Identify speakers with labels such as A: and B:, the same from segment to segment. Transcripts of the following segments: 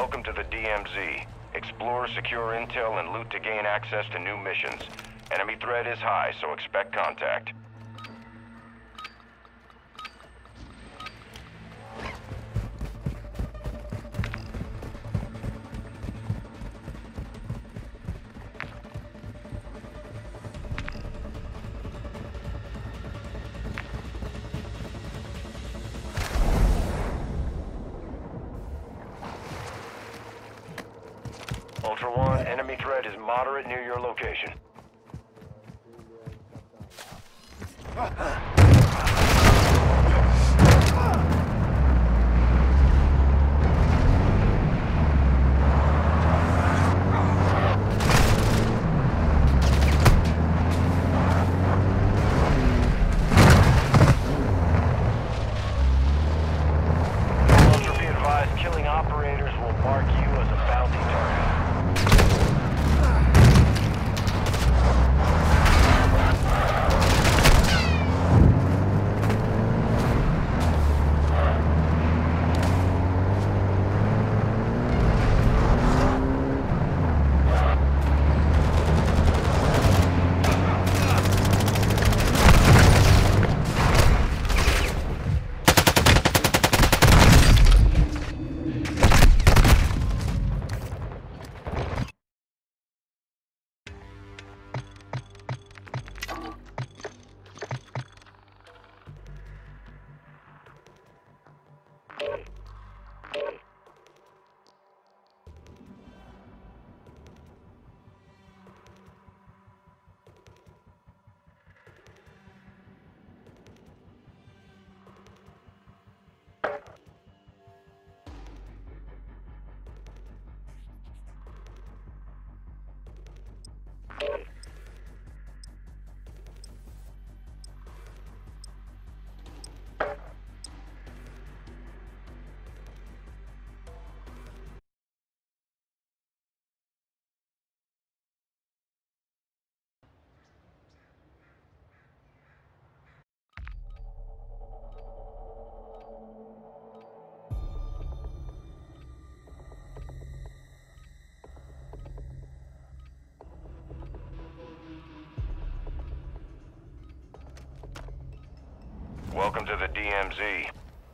A: Welcome to the DMZ. Explore, secure intel, and loot to gain access to new missions. Enemy threat is high, so expect contact. Ultra One, enemy threat is moderate near your location. Ultra, be advised, killing operators will mark you as a bounty target. Welcome to the DMZ.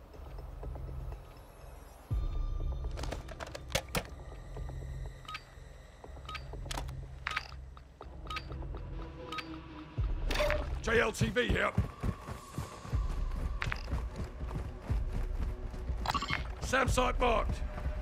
B: JLTV here. SAM site marked.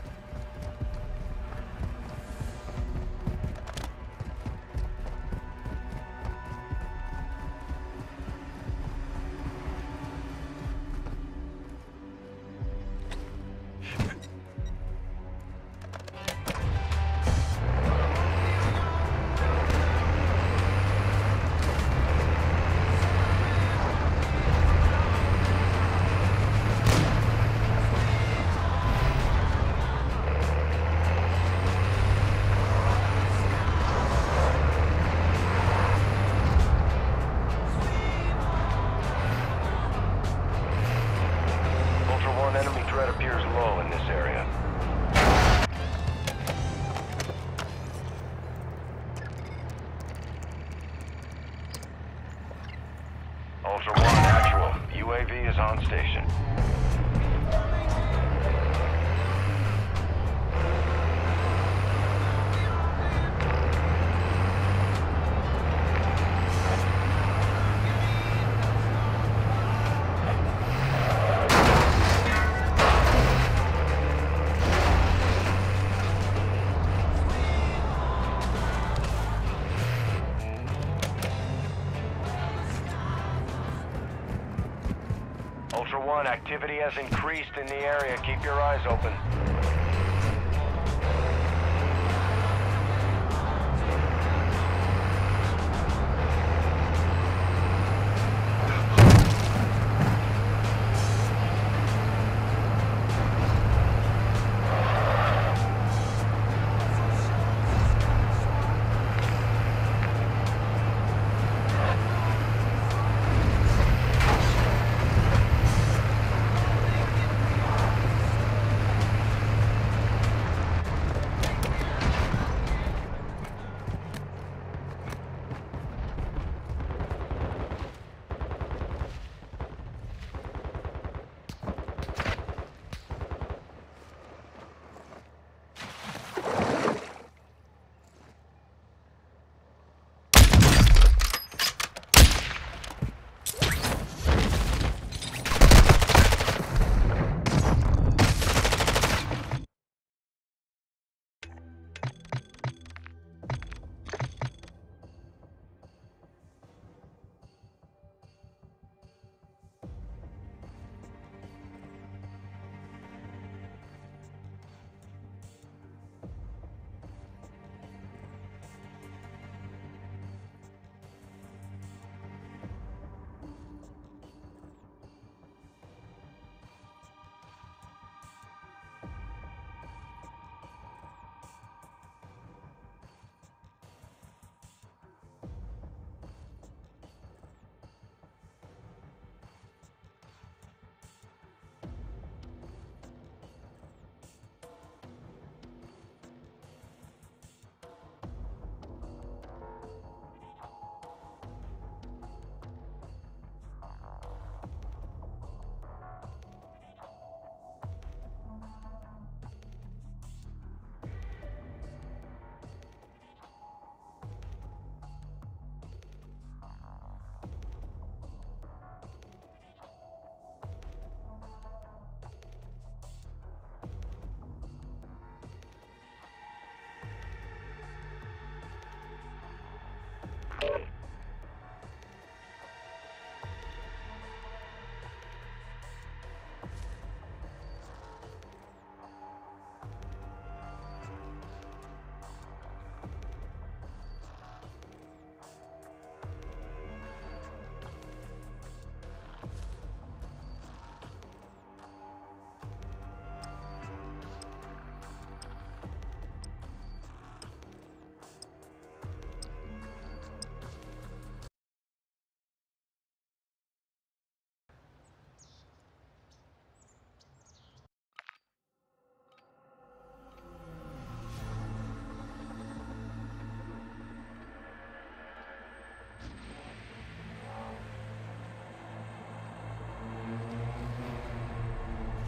A: Enemy threat appears low in this area. Ultra One, actual. UAV is on station. Ultra One, activity has increased in the area. Keep your eyes open.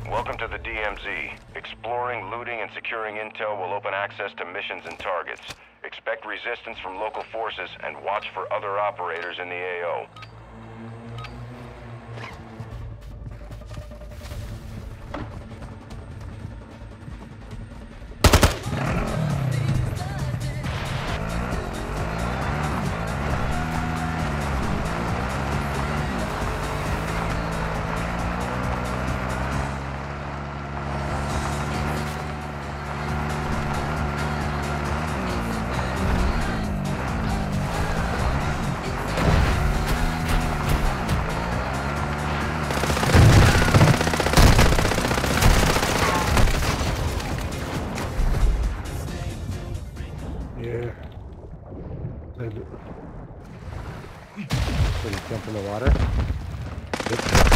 A: Welcome to the DMZ. Exploring, looting, and securing intel will open access to missions and targets. Expect resistance from local forces and watch for other operators in the AO.
C: Yeah. Did he jump in the water? Yep.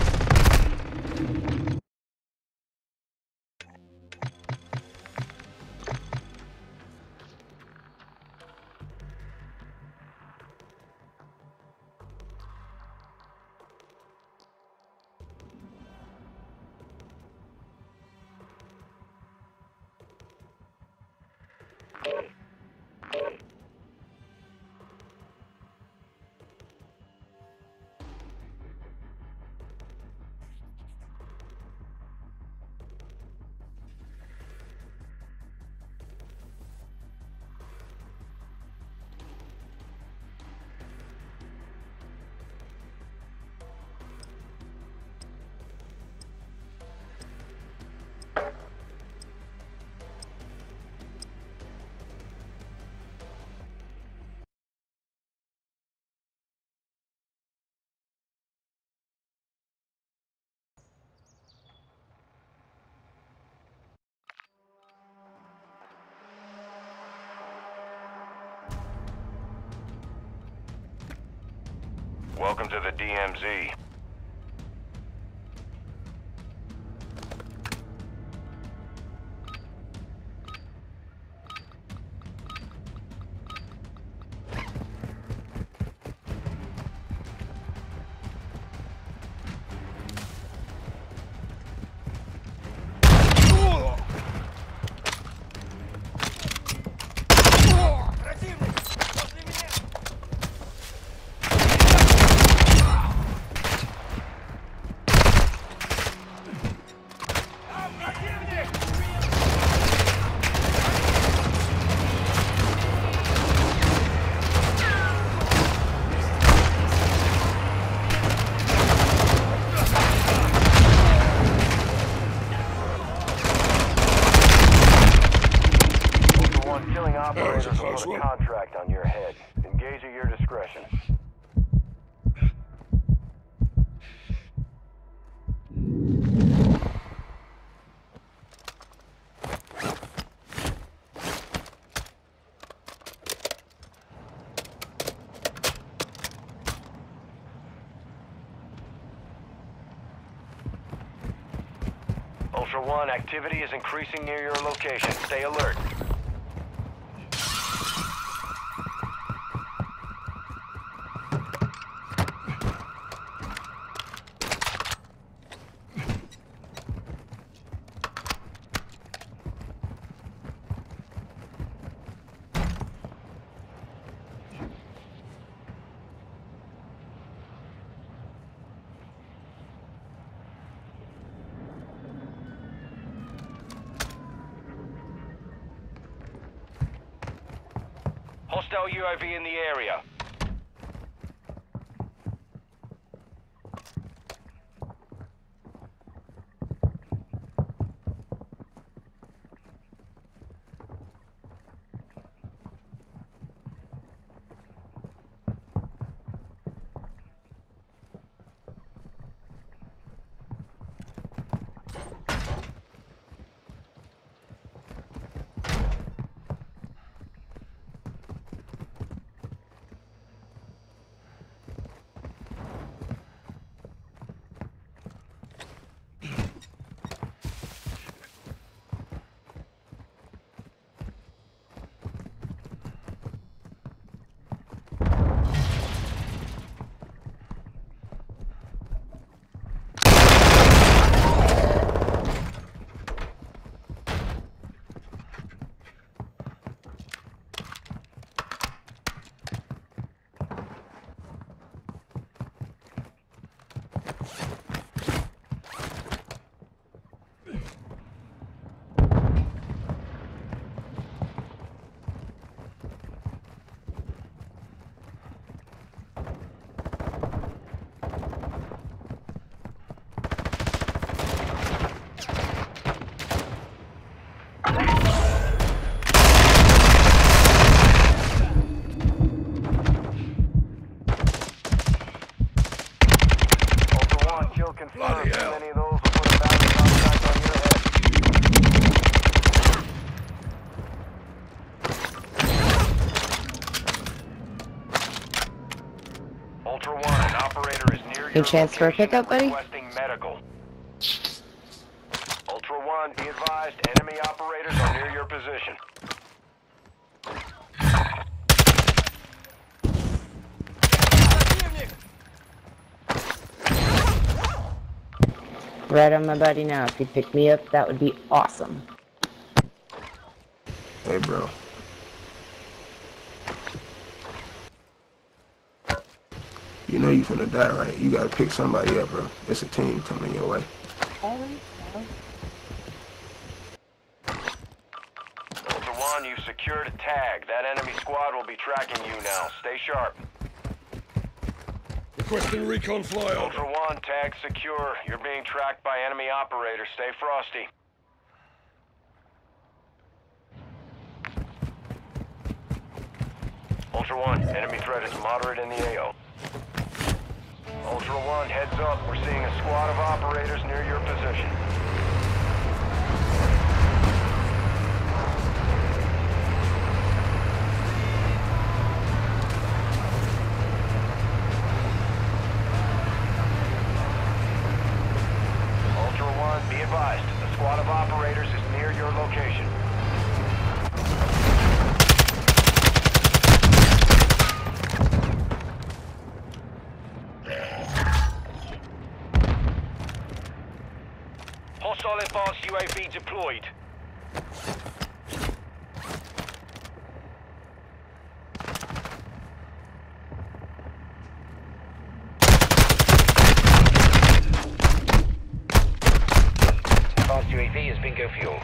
C: Welcome to the DMZ. Operators will put a contract on your head. Engage at your discretion. Ultra One, activity is increasing near your location. Stay alert. Hostile UAV in the area. your
D: chance for a
C: location
D: pickup,
C: and
D: buddy?
C: requesting medical. Ultra One, be advised, enemy operators are near your position.
D: Right on my buddy now. If you'd pick me up, that would be awesome.
E: Hey, bro. You know you finna die, right? You gotta pick somebody up, bro. It's a team coming your way.
C: Ultra One, you've secured a tag. That enemy squad will be tracking you now. Stay sharp.
B: Requesting recon flyover.
C: Ultra One, tag secure. You're being tracked by enemy operators. Stay frosty. Ultra One, enemy threat is moderate in the AO. Ultra One, heads up. We're seeing a squad of operators near your position. Ultra One, be advised. A squad of operators is near your location. Hostile advanced UAV deployed. Advanced UAV is bingo fuel.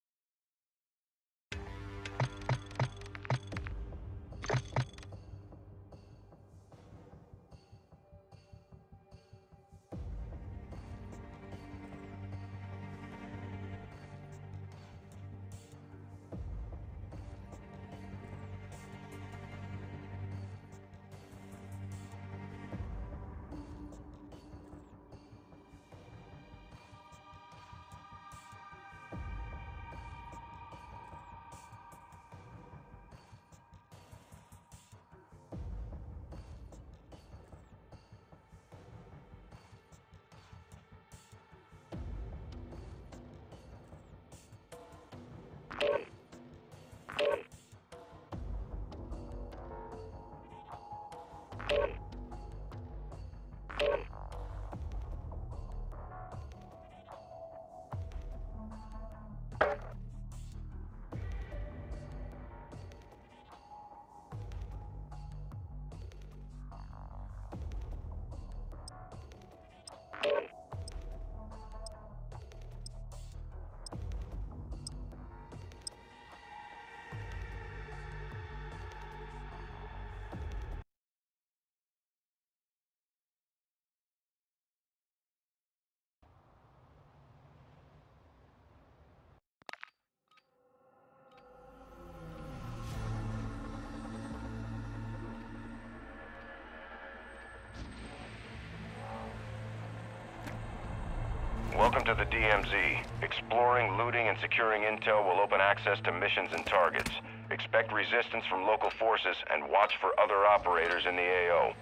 C: Welcome to the DMZ. Exploring, looting, and securing intel will open access to missions and targets. Expect resistance from local forces and watch for other operators in the AO.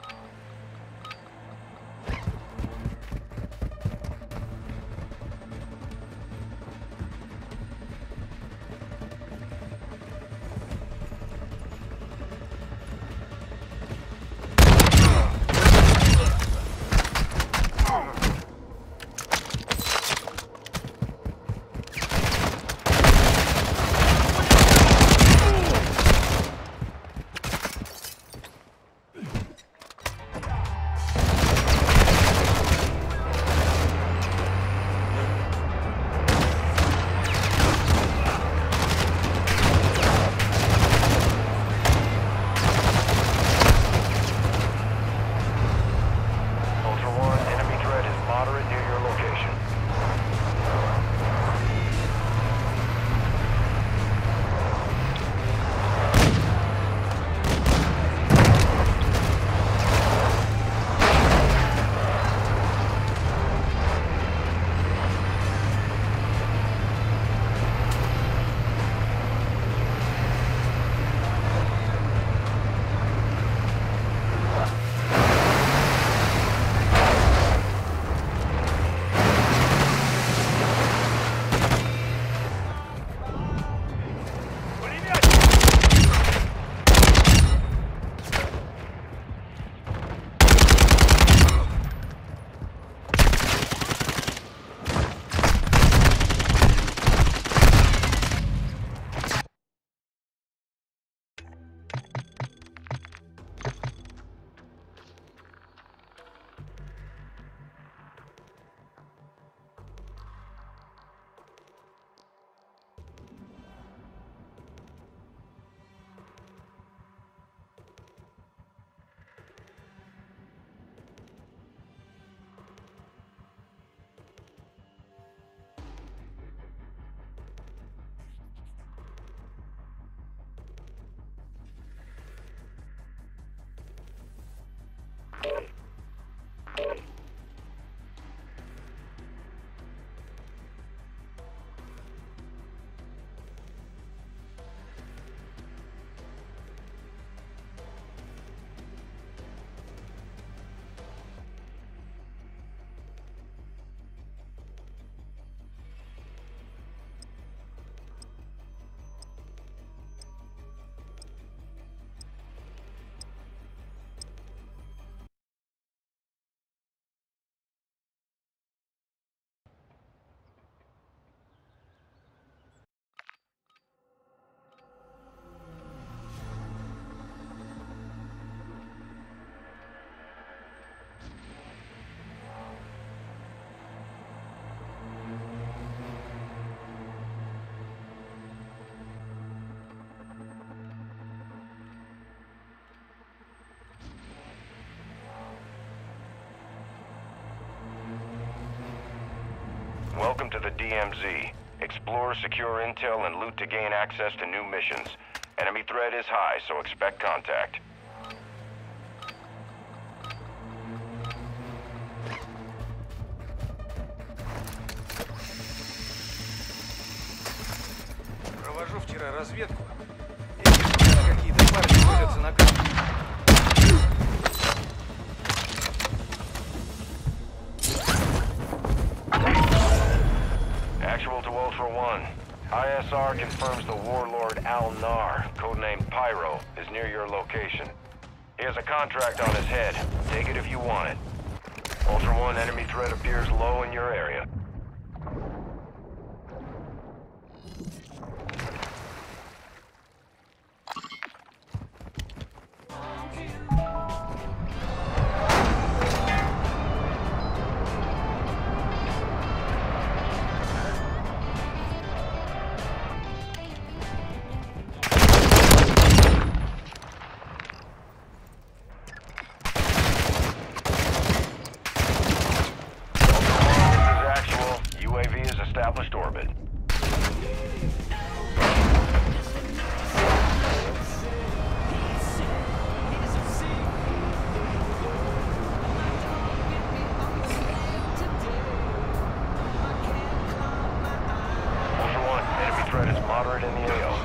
A: Welcome to the DMZ. Explore, secure intel, and loot to gain access to new missions. Enemy threat is high, so expect contact.
F: Провожу вчера разведку. Я вижу, как какие-то парни возятся на камне.
A: Actual to Ultra One. ISR confirms the warlord Al-Nar, codenamed Pyro, is near your location. He has a contract on his head. Take it if you want it. Ultra One, enemy threat appears low in your area. Established orbit. Ultra One, enemy threat is moderate in the AO.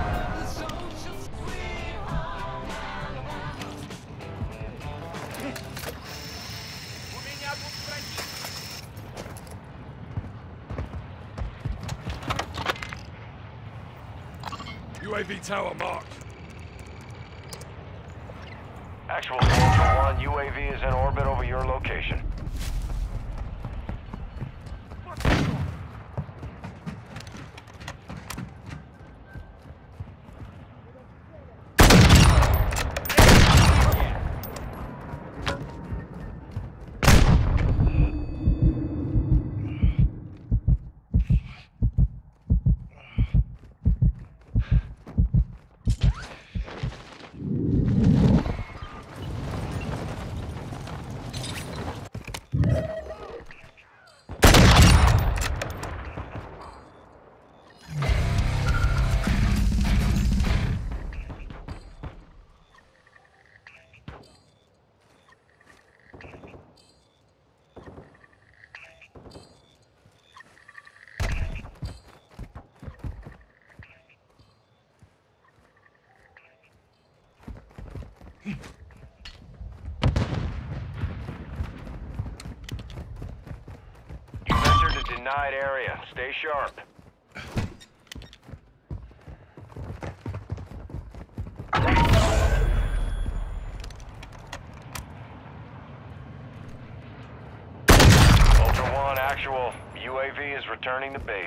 B: UAV tower marked.
A: Actual to Ultra One, UAV is in orbit over your location. You've entered a denied area. Stay sharp. Ultra One, actual. UAV is returning to base.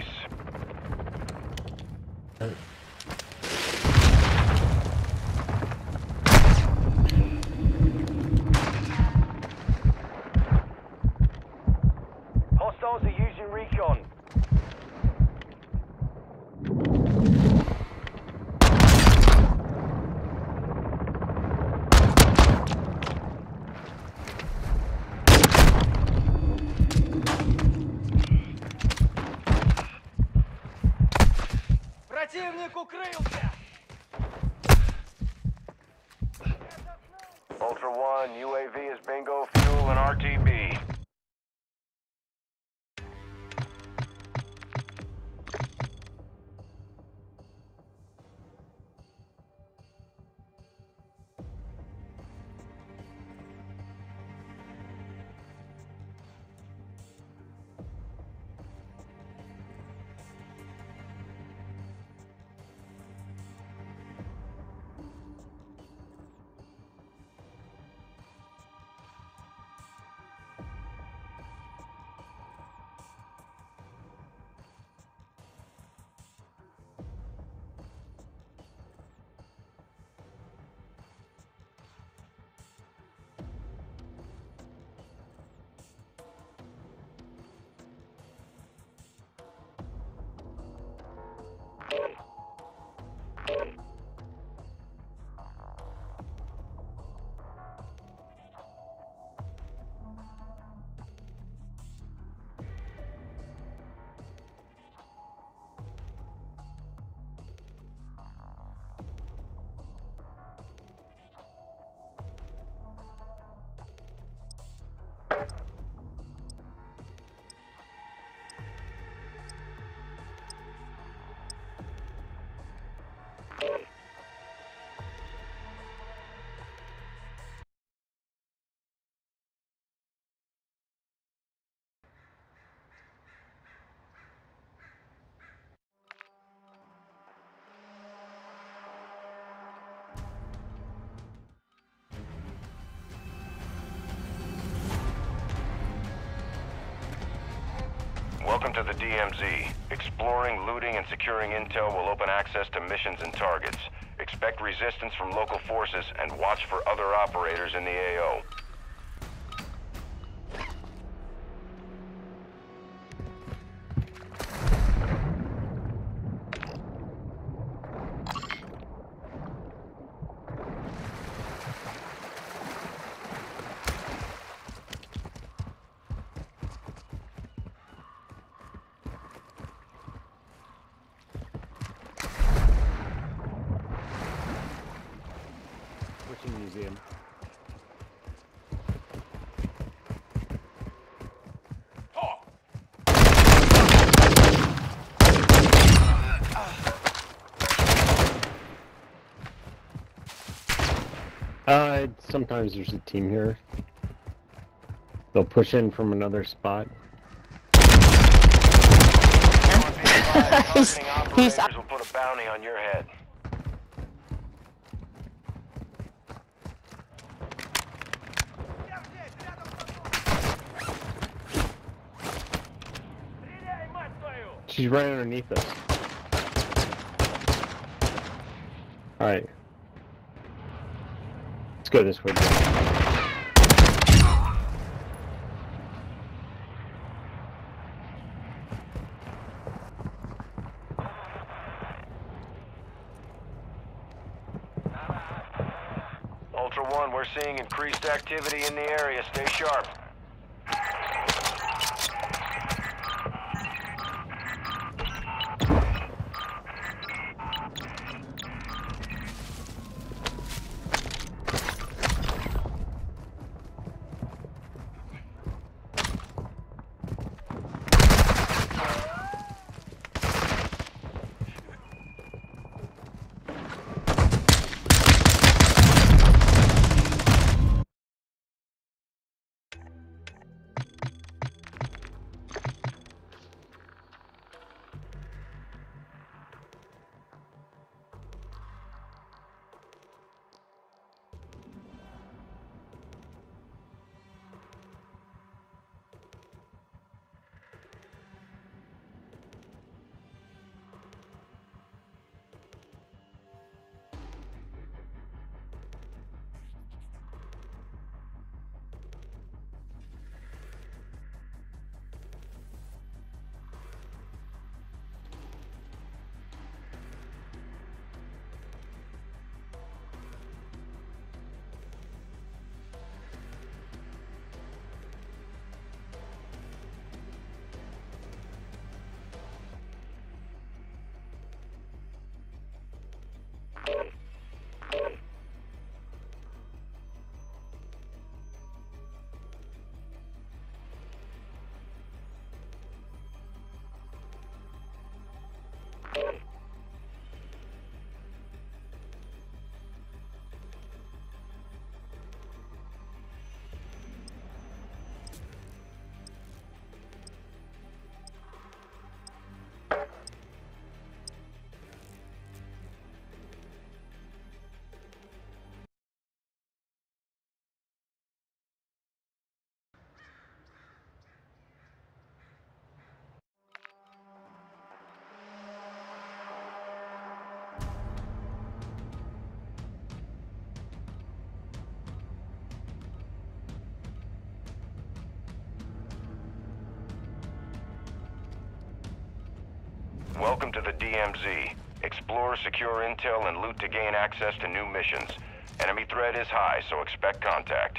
A: Hostiles are using recon.
F: Противник укрылся!
A: Ultra One, UAV is bingo fuel and RTB.
C: Welcome to the DMZ. Exploring, looting, and securing intel will open access to missions and targets. Expect resistance from local forces and watch for other operators in the AO.
G: Museum. Sometimes there's a team here. They'll push in from another spot.
C: Targeting operators will put a bounty on your head.
G: She's right underneath us. Alright. Let's go this way.
C: Ultra One, we're seeing increased activity in the area. Stay sharp. Welcome to the DMZ. Explore, secure intel, and loot to gain access to new missions. Enemy threat is high, so expect contact.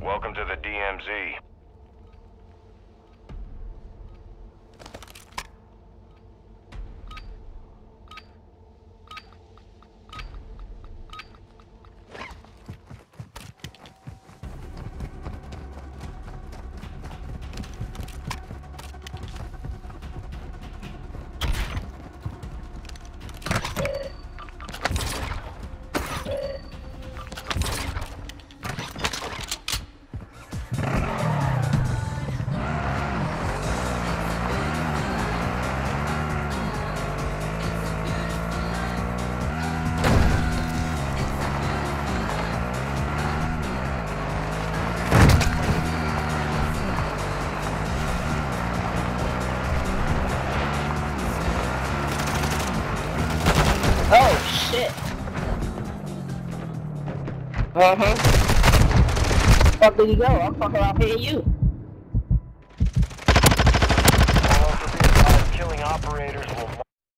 C: Welcome to the DMZ.
D: Oh shit. Fuck did you go? I'm fucking out hitting you.
A: Also be advised, killing operators will...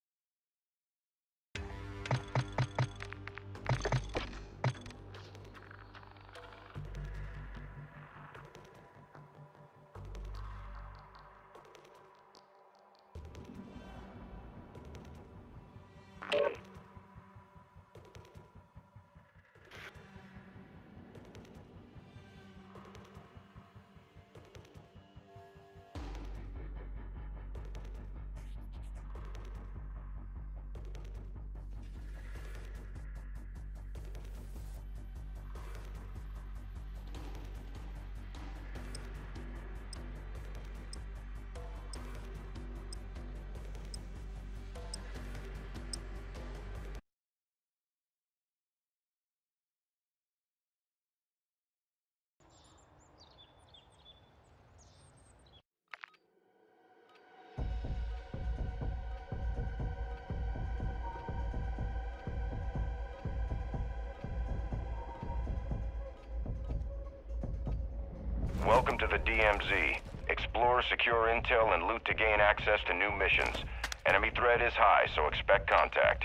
C: Welcome to the DMZ. Explore, secure intel, and loot to gain access to new missions. Enemy threat is high, so expect contact.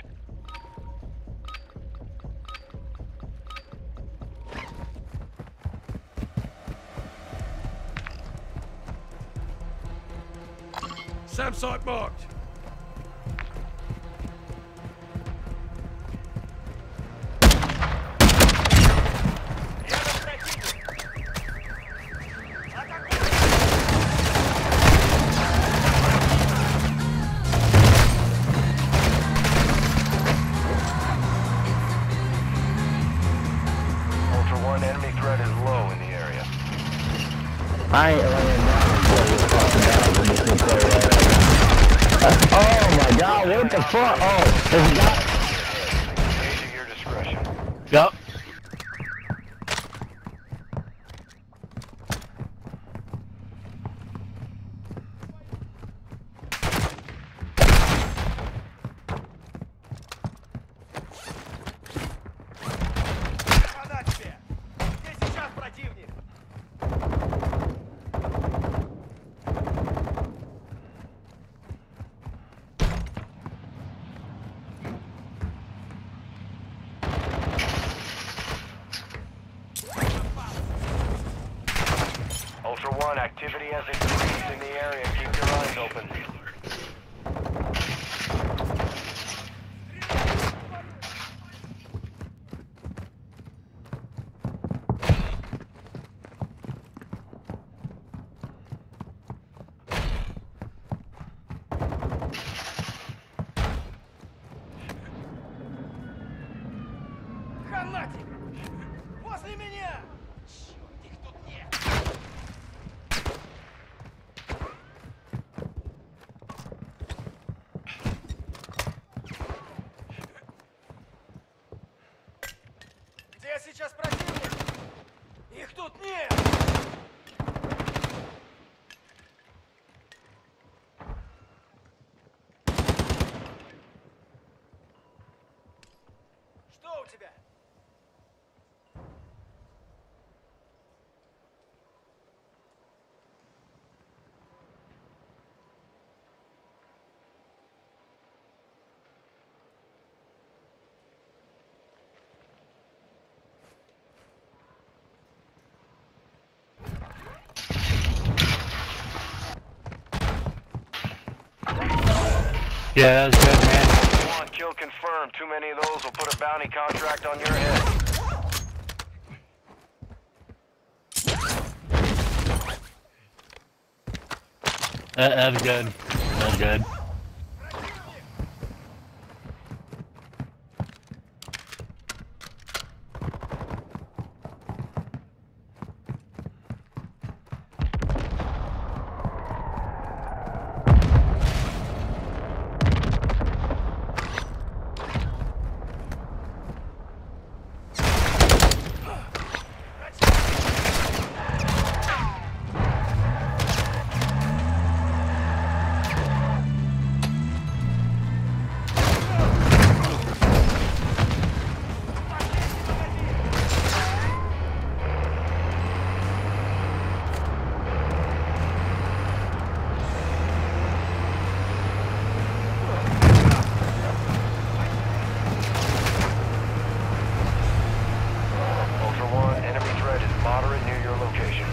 B: SAM site marked.
C: Ultra One, enemy threat is low in the area.
G: I ain't laying down until you fucking down when this thing play right. Oh my god, what the fuck? Oh, there's a guy.
C: Engage at your discretion.
G: Yup.
F: Хана тебе! Где сейчас противник?
A: Ultra One, activity has increased in the area. Keep your eyes open.
F: Хана тебе! Возле меня! Черт, их тут нет!
H: Yeah, that was good, man.
A: Ultra One, kill confirmed. Too many of those will put a bounty contract on your head.
H: That was good. That was good.
A: Ultra One, enemy threat is moderate near your location.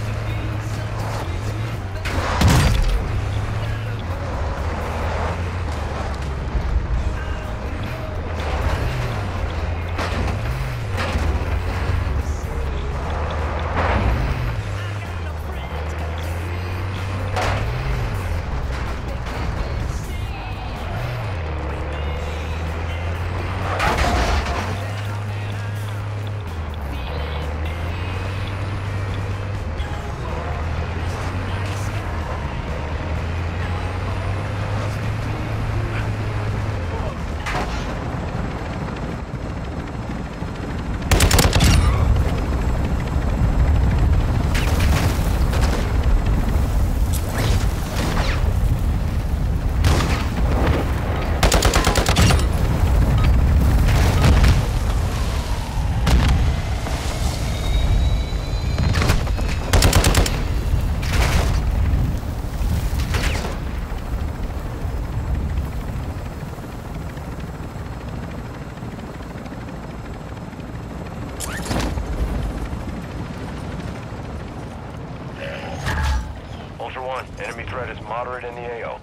A: Ultra One, enemy threat is moderate in the AO.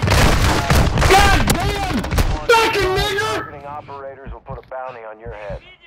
G: God damn! Fucking nigger!
A: Targeting operators will put a bounty on your head.